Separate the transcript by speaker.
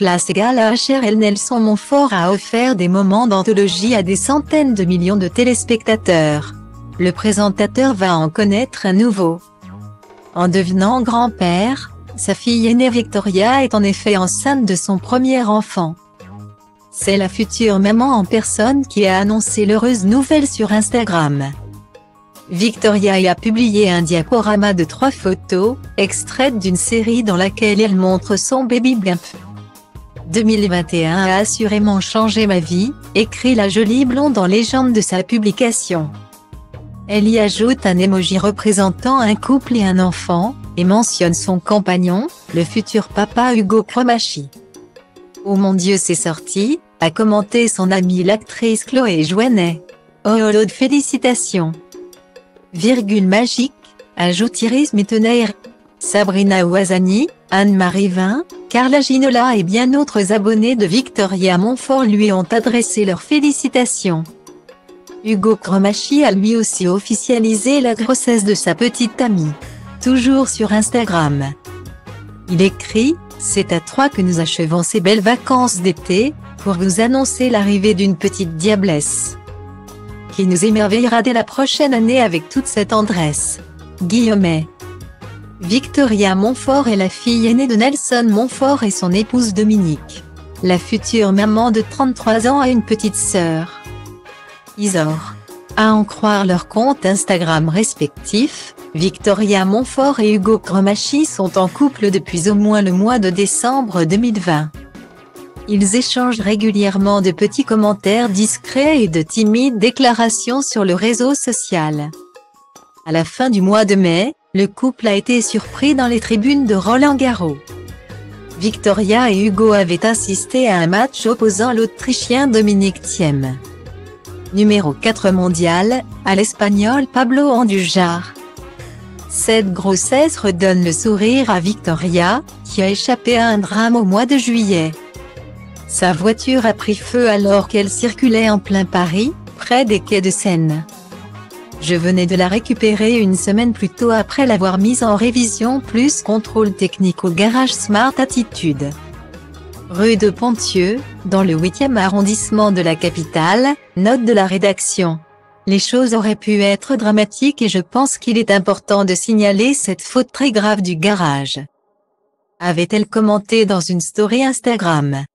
Speaker 1: classe égale à HRL. Nelson Montfort a offert des moments d'anthologie à des centaines de millions de téléspectateurs. Le présentateur va en connaître un nouveau. En devenant grand-père, sa fille aînée Victoria est en effet enceinte de son premier enfant. C'est la future maman en personne qui a annoncé l'heureuse nouvelle sur Instagram. Victoria y a publié un diaporama de 3 photos, extraites d'une série dans laquelle elle montre son bébé blimp. 2021 a assurément changé ma vie, écrit la jolie blonde en légende de sa publication. Elle y ajoute un emoji représentant un couple et un enfant, et mentionne son compagnon, le futur papa Hugo Cromachi. Oh mon Dieu, c'est sorti, a commenté son amie l'actrice Chloé Jouannet. Oh lot de félicitations. Virgule magique, ajoute Iris Mittenaire, Sabrina Ouazani, Anne-Marie Vin, Carla Ginola et bien d'autres abonnés de Victoria Montfort lui ont adressé leurs félicitations. Hugo Cromachi a lui aussi officialisé la grossesse de sa petite amie. Toujours sur Instagram. Il écrit « C'est à 3 que nous achevons ces belles vacances d'été, pour vous annoncer l'arrivée d'une petite diablesse. Qui nous émerveillera dès la prochaine année avec toute sa tendresse. » Guillaumet. Victoria Montfort est la fille aînée de Nelson Montfort et son épouse Dominique. La future maman de 33 ans a une petite sœur, Isor. À en croire leurs comptes Instagram respectifs, Victoria Montfort et Hugo Cromachi sont en couple depuis au moins le mois de décembre 2020. Ils échangent régulièrement de petits commentaires discrets et de timides déclarations sur le réseau social. À la fin du mois de mai, le couple a été surpris dans les tribunes de Roland-Garros. Victoria et Hugo avaient assisté à un match opposant l'Autrichien Dominic Thiem, numéro 4 mondial, à l'Espagnol Pablo Andujar. Cette grossesse redonne le sourire à Victoria, qui a échappé à un drame au mois de juillet. Sa voiture a pris feu alors qu'elle circulait en plein Paris, près des quais de Seine. Je venais de la récupérer une semaine plus tôt après l'avoir mise en révision plus contrôle technique au garage Smart Attitude, rue de Ponthieu, dans le 8e arrondissement de la capitale, note de la rédaction. Les choses auraient pu être dramatiques et je pense qu'il est important de signaler cette faute très grave du garage, avait-elle commenté dans une story Instagram.